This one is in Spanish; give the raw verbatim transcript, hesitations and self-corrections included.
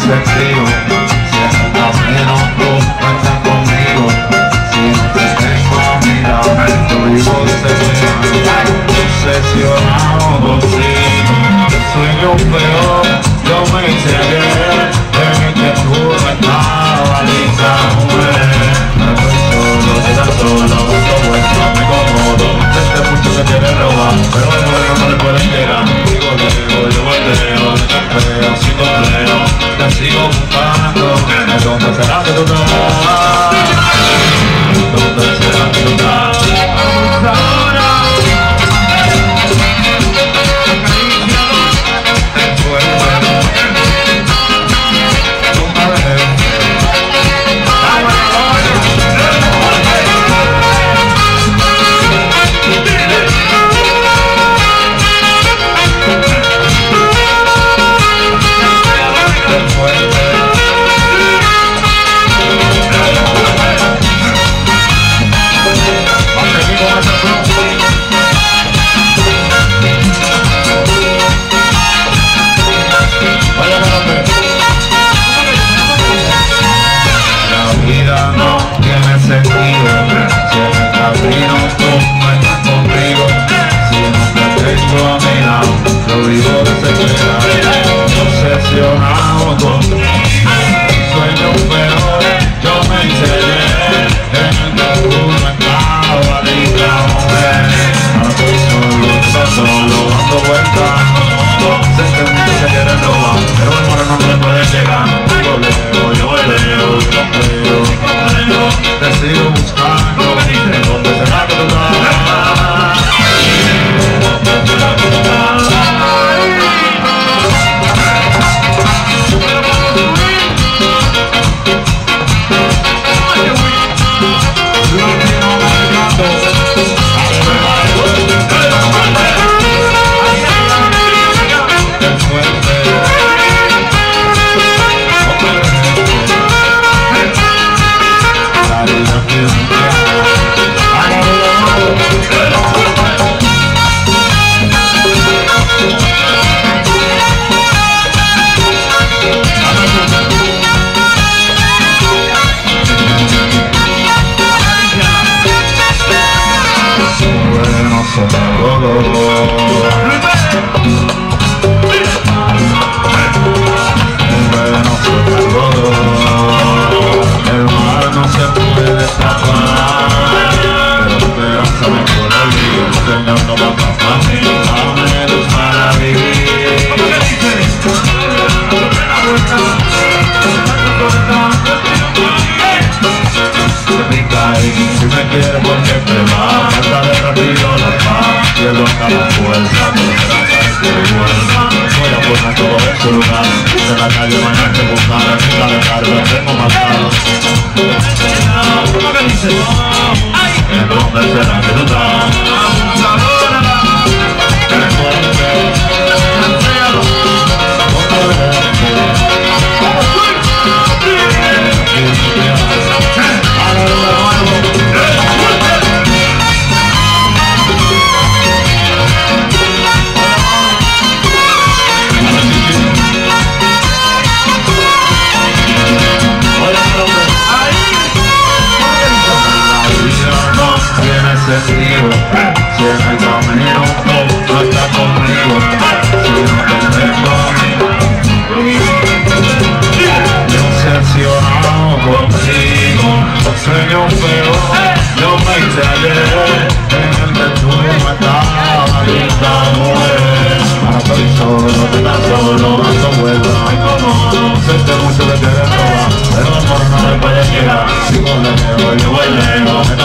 sentido. Si en el camino tú no estás conmigo, si no te tengo a mi lado, yo vivo desesperado, obsesionado contigo. Sueño peor, yo me hice ayer, en el que tú no estabas lista, mujer. No estoy solo, estás solo, dando vueltas, me incomodo. Siente mucho que quieres robar, pero al moreno no le pueden llegar. Digo leo, yo volteo, te feo, sin compleo, te sigo buscando. ¿Dónde será que tú estás? ¿Dónde será que tú estás? Ahora obsesionado contigo. Sueño peor, yo me hice ayer, en el que tú no estabas lista, mujer. Ahora estoy solo, estoy solo, dando vueltas. Sé que muchos se quieren robar, pero el moreno no le puede llegar. Yo leo, yo leo, yo creo, te sigo buscando. ¿En dónde será que tú estás? El mar no se puede escapar, pero esperanzame por el río, el Señor no va a pasar, dame luz para vivir. Se pica y si me quiere porque te va, falta de rápido la paz, y el loca la fuerza, pero vuelva. Voy a poner todo en su lugar, de la calle mañana te buscaré, mi calendario lo tengo marcado. ¿Cómo que dices? ¿En dónde será que tú estás? ¿En dónde? ¡Enséñalo! Sentido. Si en el camino tú no estás conmigo, si no te tengo a mí, obsesionado contigo. Sueño peor, yo me hice ayer, en el que tú no estabas lista, mujer. Ahora estoy solo, estás solo, dando vueltas. Sé que muchos te quieren robar, pero el amor no le puede llegar. Sigo lejos, yo voy lejos.